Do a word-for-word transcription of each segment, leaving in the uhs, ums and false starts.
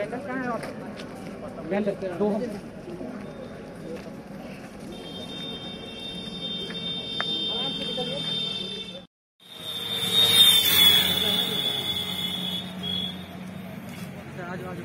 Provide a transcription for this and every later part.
दो आज आज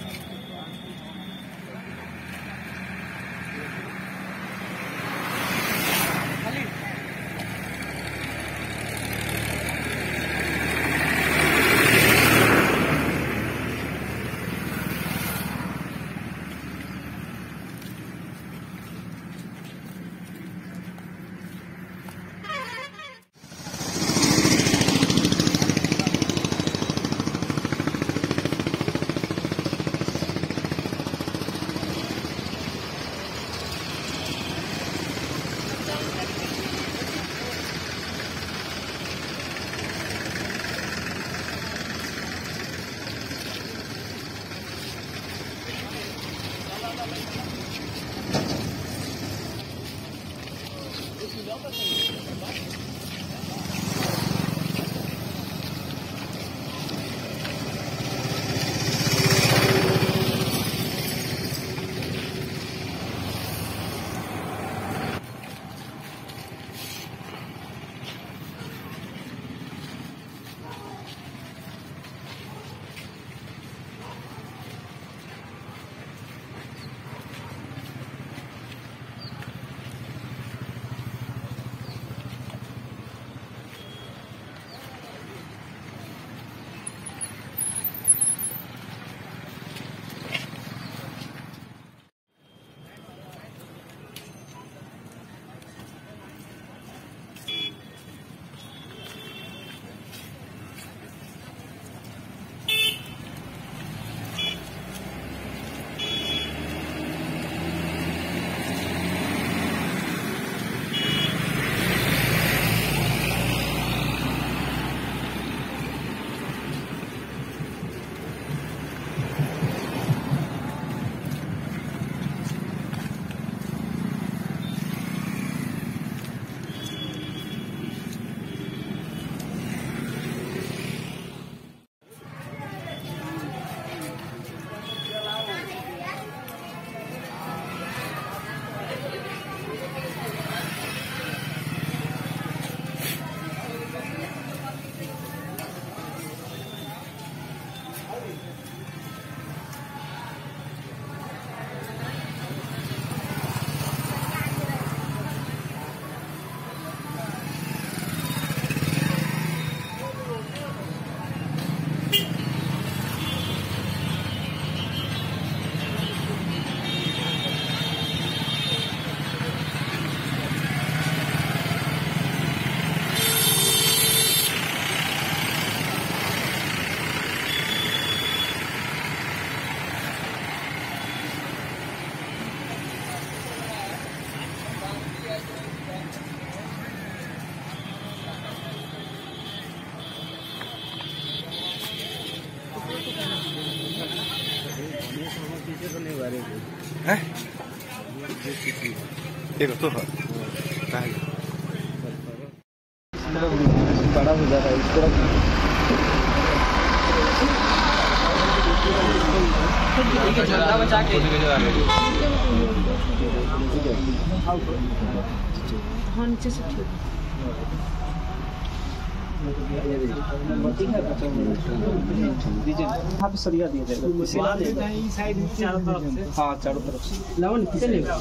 देखो तो बड़ा हो जा रहा है इस तरह बचा के नीचे से यहाँ पे सरिया दिया जाएगा चारों तरफ से। हाँ चारों तरफ से लावन किसे लेगा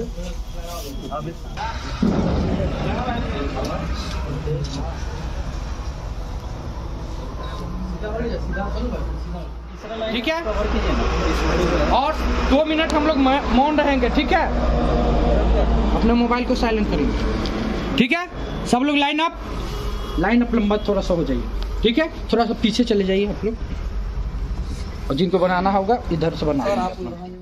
ठीक है। और दो मिनट हम लोग मौन रहेंगे, ठीक है। अपने मोबाइल को साइलेंट करेंगे, ठीक है। सब लोग लाइन अप लाइन अप लंबा थोड़ा सा हो जाइए, ठीक है। थोड़ा सा पीछे चले जाइए आप लोग, और जिनको बनाना होगा इधर से बना।